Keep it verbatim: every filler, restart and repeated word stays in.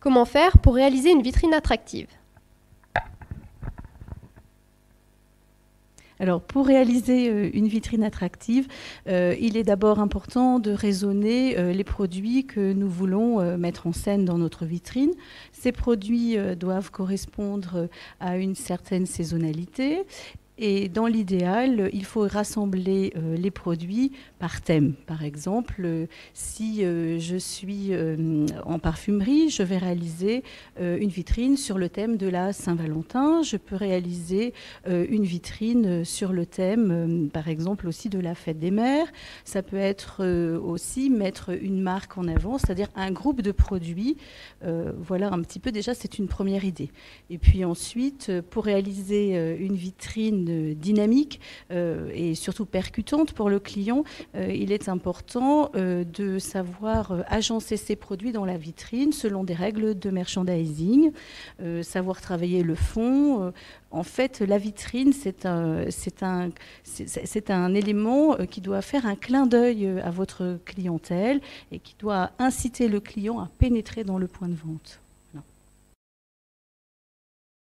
Comment faire pour réaliser une vitrine attractive? Alors, pour réaliser euh, une vitrine attractive, euh, il est d'abord important de raisonner euh, les produits que nous voulons euh, mettre en scène dans notre vitrine. Ces produits euh, doivent correspondre à une certaine saisonnalité. Et dans l'idéal, il faut rassembler euh, les produits par thème. Par exemple, euh, si euh, je suis euh, en parfumerie, je vais réaliser euh, une vitrine sur le thème de la Saint-Valentin. Je peux réaliser euh, une vitrine sur le thème, euh, par exemple, aussi de la fête des mères. Ça peut être euh, aussi mettre une marque en avant, c'est-à-dire un groupe de produits. Euh, voilà un petit peu, déjà, c'est une première idée. Et puis ensuite, pour réaliser euh, une vitrine dynamique euh, et surtout percutante pour le client, euh, il est important euh, de savoir euh, agencer ses produits dans la vitrine selon des règles de merchandising, euh, savoir travailler le fond. Euh, en fait, la vitrine, c'est un, c'est un, c'est, c'est un élément qui doit faire un clin d'œil à votre clientèle et qui doit inciter le client à pénétrer dans le point de vente.